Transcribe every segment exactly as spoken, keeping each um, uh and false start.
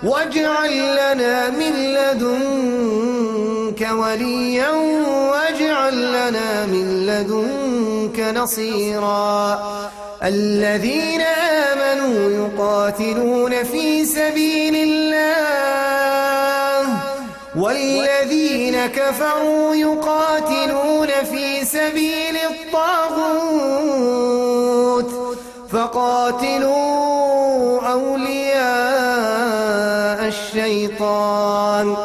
واجعل لنا من لدنك وليا واجعل لنا من لدنك نصيرا الذين آمنوا يقاتلون في سبيل الله والذين كفروا يقاتلون في سبيل الطاغوت فقاتلوا أولياء الشيطان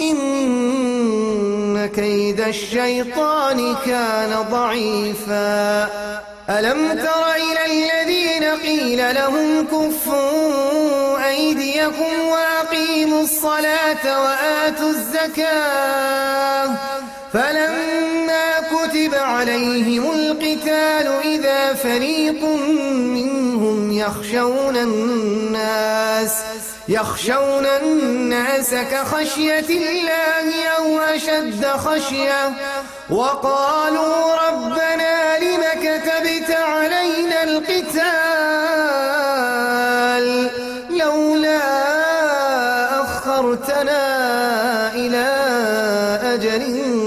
إن كيد الشيطان كان ضعيفا ألم تر إلى الذين قيل لهم كفوا أيديكم وأقيموا الصلاة وآتوا الزكاة فلما كتب عليهم القتال إذا فريق منهم يخشون الناس يخشون الناس كخشية الله أو أشد خشية وقالوا ربنا لم كتبت علينا القتال لولا أخرتنا إلى أجل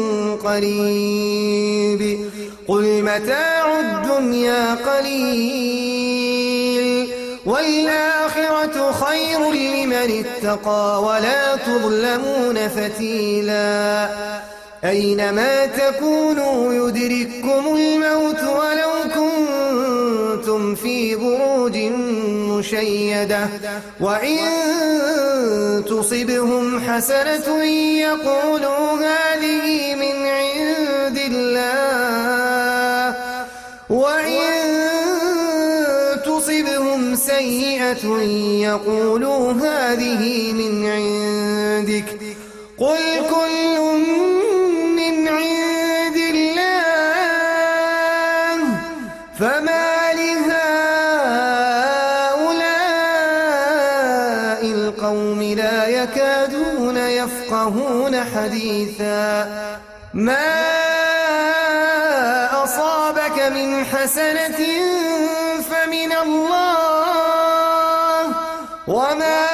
قريب قل متاع الدنيا قليل والآخرة خير لمن اتقى ولا تظلمون فتيلا أينما تكونوا يدرككم الموت ولو كنتم في بروج مشيدة وإن تصبهم حسنة يقولوا هذه من عند الله وإن تصبهم سيئة يقولوا هذه من عندك قل كل من عند الله فما لهؤلاء القوم لا يكادون يفقهون حديثا ما أصابك من حسنة فمن الله وما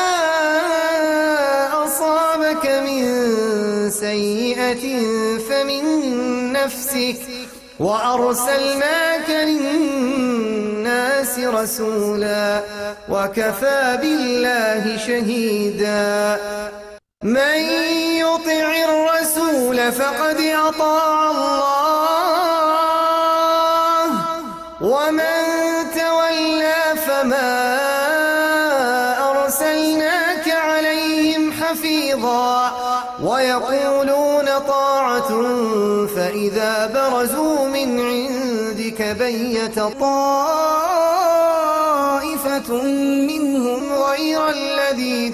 أصابك من سيئة فمن نفسك وأرسلناك للناس رسولا وكفى بالله شهيدا من يطع الرسول فقد أطاع الله ومن تولى فما أرسلناك عليهم حفيظا ويقولون طاعة فإذا برزوا من عندك بيت طائفة منهم غير الذي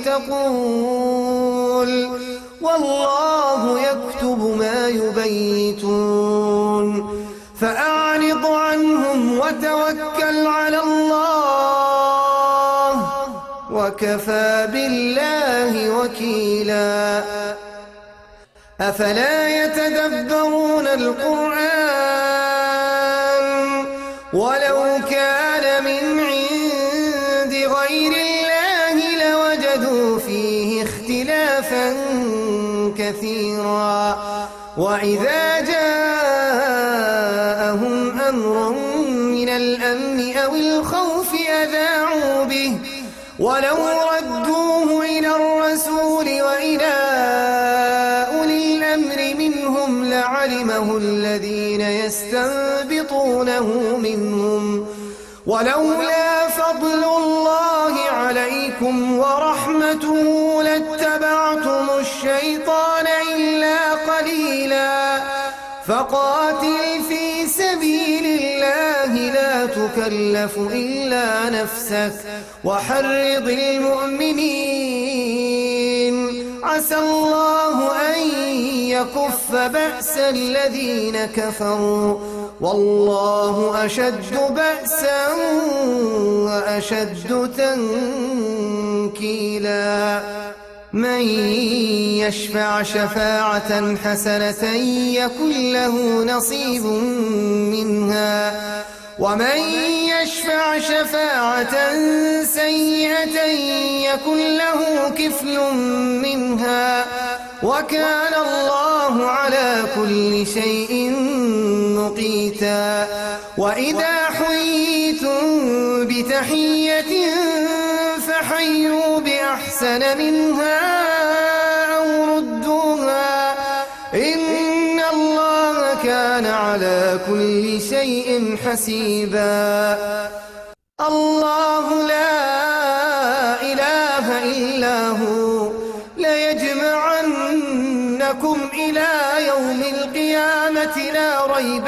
تقول والله يكتب ما يبيتون فأعرض عنهم وتوكل على الله وكفى بالله وكيلا أفلا يتدبرون القرآن ولو كان من عند غير الله لوجدوا فيه اختلافا كثيرا وإذا جاءهم أمر من الأمن أو الخوف أذاعوا به ولو ردوه إلى الرسول وإلى أولي الأمر منهم لعلمه الذين يستنبطونه منهم ولولا فضل الله عليكم ورحمته لاتبعتم الشيطان إلا قليلا فقاتل في سبيل الله لا تكلف إلا نفسك وحرض المؤمنين عسى الله أن يكف بأس الذين كفروا والله أشد بأسا وأشد تنكيلا من يشفع شفاعة حسنة يكن له نصيب منها ومن يشفع شفاعة سيئة يكن له كفل منها وكان الله على كل شيء مقيتا. وإذا حييتم بتحية فحيوا بأحسن منها أو ردوها إن الله كان على كل شيء حسيبا. الله لا إله إلا هو ليجمعنكم إلى يوم القيامة لا ريب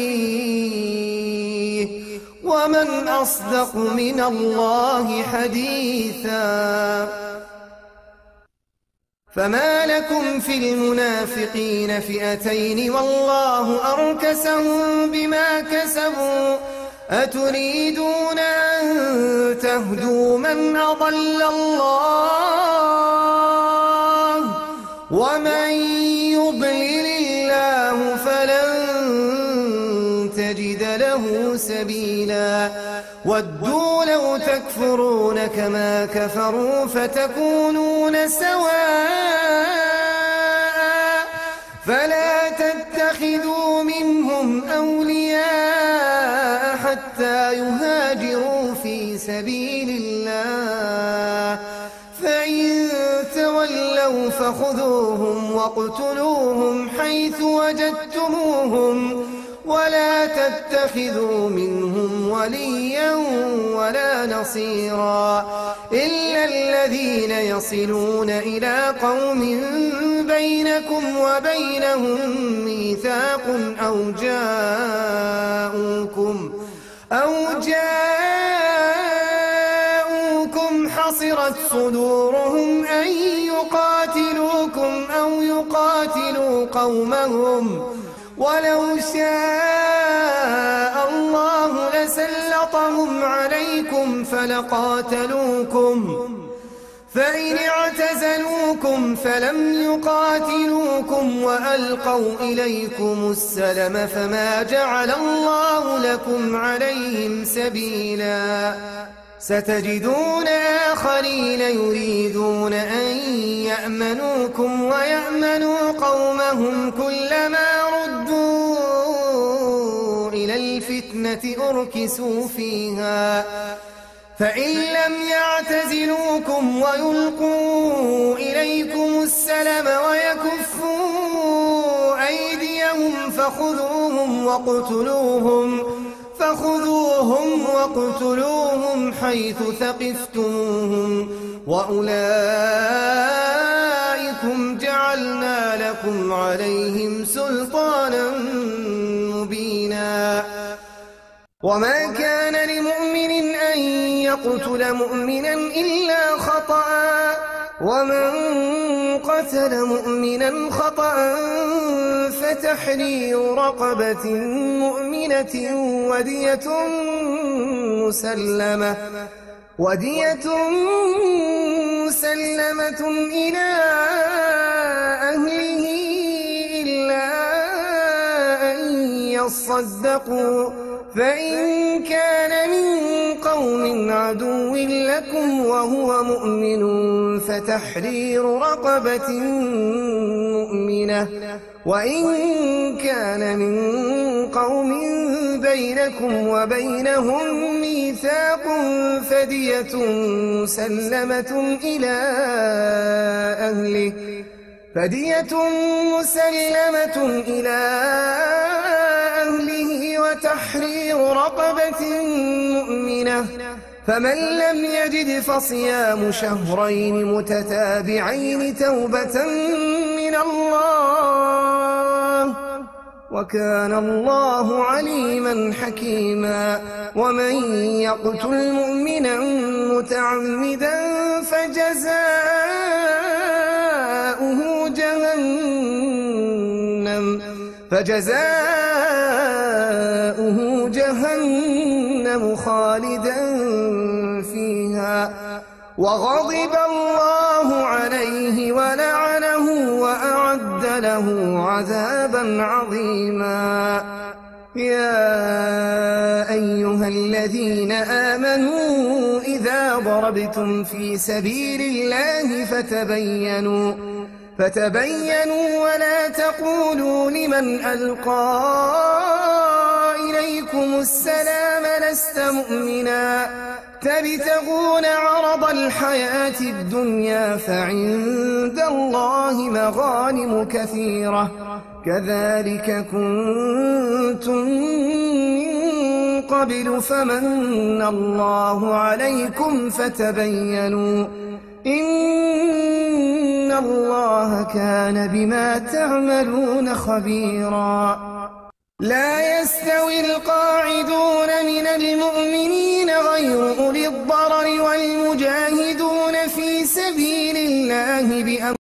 فيه ومن أصدق من الله حديثا. فما لكم في المنافقين فئتين والله أركسهم بما كسبوا أتريدون أن تهدوا من أضل الله ومن يضلل الله فلن تجد له سبيلا. ودوا لو تكفرون كما كفروا فتكونون سواء فلا تتخذوا منهم أولياء حتى يهاجروا في سبيل الله فإن تولوا فخذوهم واقتلوهم حيث وجدتموهم ولا تتخذوا منهم وليا ولا نصيرا إلا الذين يصلون إلى قوم بينكم وبينهم ميثاق أو جاءوكم أو جاءوكم حصرت صدورهم أن يقاتلوكم أو يقاتلوا قومهم ولو شاء الله لسلطهم عليكم فلقاتلوكم فإن اعتزلوكم فلم يقاتلوكم وألقوا إليكم السلم فما جعل الله لكم عليهم سبيلا. ستجدون آخرين يريدون أن يأمنوكم ويأمنوا قومهم كلما ردوا إلى الفتنة أركسوا فيها فإن لم يعتزلوكم ويلقوا إليكم السلم ويكفوا أيديهم فخذوهم واقتلوهم فخذوهم واقتلوهم حيث ثقفتموهم وأولئكم جعلنا لكم عليهم سلطانا مبينا. وما كان لمؤمن أن يقتل مؤمنا إلا خطأ ومن قتل مؤمنا خطأ فتحرير رقبة مؤمنة ودية مسلمة ودية مسلمة إلى أهله إلا أن يصدقوا فإن كان من قوم عدو لكم وهو مؤمن فتحرير رقبة مؤمنة وإن كان من قوم بينكم وبينهم ميثاق فدية مسلمة إلى أهله فدية مسلمة إلى أهله وتحرير رقبة مؤمنة فمن لم يجد فصيام شهرين متتابعين توبة من الله وكان الله عليما حكيما. ومن يقتل مؤمنا متعمدا فجزاؤه جهنم فجزاؤه جهنم خالدا فيها وغضب الله عليه ولعنه وأعد له عذابا عظيما. يا أيها أيها الذين آمنوا إذا ضربتم في سبيل الله فتبينوا فتبينوا ولا تقولوا لمن ألقى إليكم السلام لست مؤمنا تبتغون عرض الحياة الدنيا فعند الله مغانم كثيرة كذلك كنتم من قبل فمن الله عليكم فتبينوا إن الله كان بما تعملون خبيرا لا يستوي القاعدون من المؤمنين غير أولي الضرر والمجاهدون في سبيل الله بأموالهم